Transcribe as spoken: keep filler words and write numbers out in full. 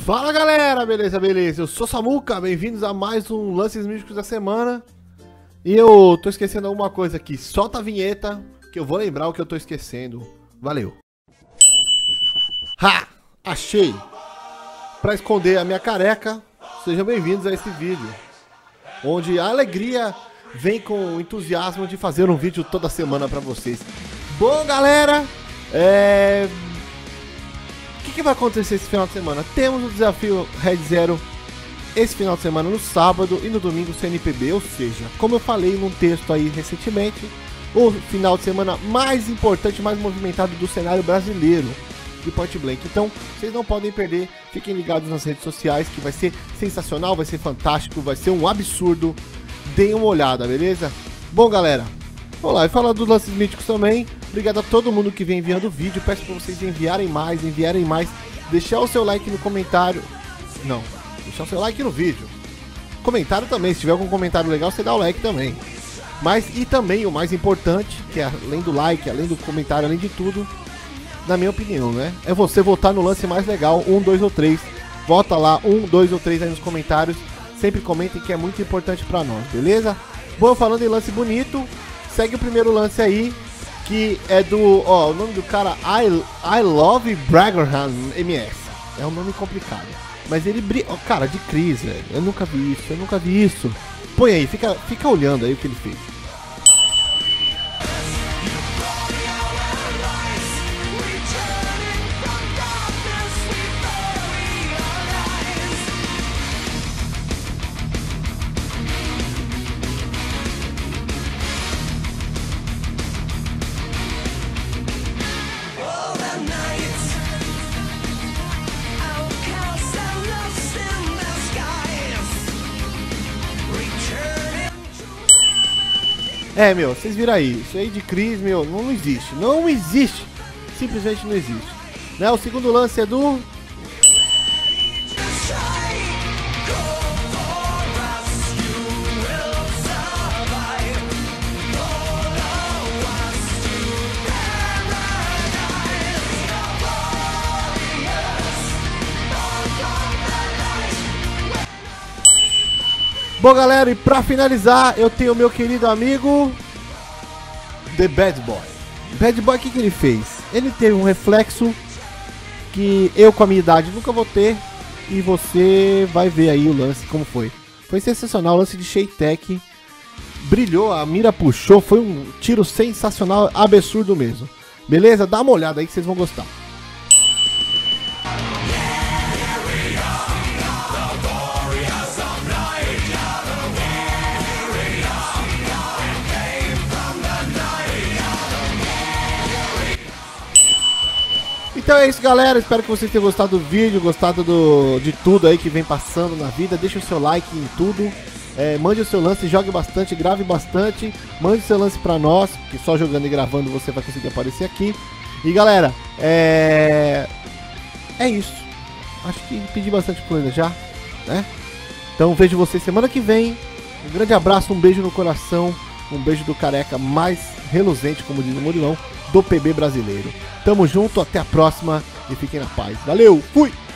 Fala galera, beleza, beleza? Eu sou Samuca, bem-vindos a mais um Lances Místicos da semana. E eu tô esquecendo alguma coisa aqui, solta a vinheta que eu vou lembrar o que eu tô esquecendo. Valeu. Ha! Achei! Pra esconder a minha careca, sejam bem-vindos a esse vídeo, onde a alegria vem com o entusiasmo de fazer um vídeo toda semana pra vocês. Bom galera, é... o que, que vai acontecer esse final de semana? Temos o desafio Red Zero esse final de semana no sábado e no domingo C N P B, ou seja, como eu falei num texto aí recentemente, o final de semana mais importante, mais movimentado do cenário brasileiro de Point Blank. Então, vocês não podem perder, fiquem ligados nas redes sociais que vai ser sensacional, vai ser fantástico, vai ser um absurdo. Deem uma olhada, beleza? Bom galera, vamos lá, e falar dos lances míticos também. Obrigado a todo mundo que vem enviando vídeo. Peço para vocês enviarem mais, enviarem mais. Deixar o seu like no comentário. Não, deixar o seu like no vídeo. Comentário também, se tiver algum comentário legal, você dá o like também. Mas, e também o mais importante, que é além do like, além do comentário, além de tudo, na minha opinião, né? É você votar no lance mais legal, um, dois ou três. Vota lá, um, dois ou três aí nos comentários. Sempre comentem que é muito importante pra nós, beleza? Bom, falando em lance bonito, segue o primeiro lance aí, que é do, ó, o nome do cara, I, I Love Braggerham M S. É um nome complicado, mas ele brilha, ó, cara, de Cris, velho. Eu nunca vi isso, eu nunca vi isso. Põe aí, fica, fica olhando aí o que ele fez. É, meu, vocês viram aí, isso aí de Cris, meu, não existe, não existe, simplesmente não existe, né? O segundo lance é do... Bom galera, e pra finalizar, eu tenho o meu querido amigo The Bad Boy. Bad Boy, o que, que ele fez? Ele teve um reflexo que eu com a minha idade nunca vou ter. E você vai ver aí o lance como foi. Foi sensacional, o lance de Shaytek. Brilhou, a mira puxou, foi um tiro sensacional, absurdo mesmo. Beleza? Dá uma olhada aí que vocês vão gostar. Então é isso galera, espero que vocês tenham gostado do vídeo, gostado do, de tudo aí que vem passando na vida. Deixa o seu like em tudo, é, mande o seu lance, jogue bastante, grave bastante. Mande o seu lance pra nós, que só jogando e gravando você vai conseguir aparecer aqui. E galera, é, é isso. Acho que pedi bastante coisa já, né? Então vejo vocês semana que vem. Um grande abraço, um beijo no coração. Um beijo do careca mais reluzente, como diz o Murilão, do P B brasileiro. Tamo junto, até a próxima e fiquem na paz. Valeu, fui!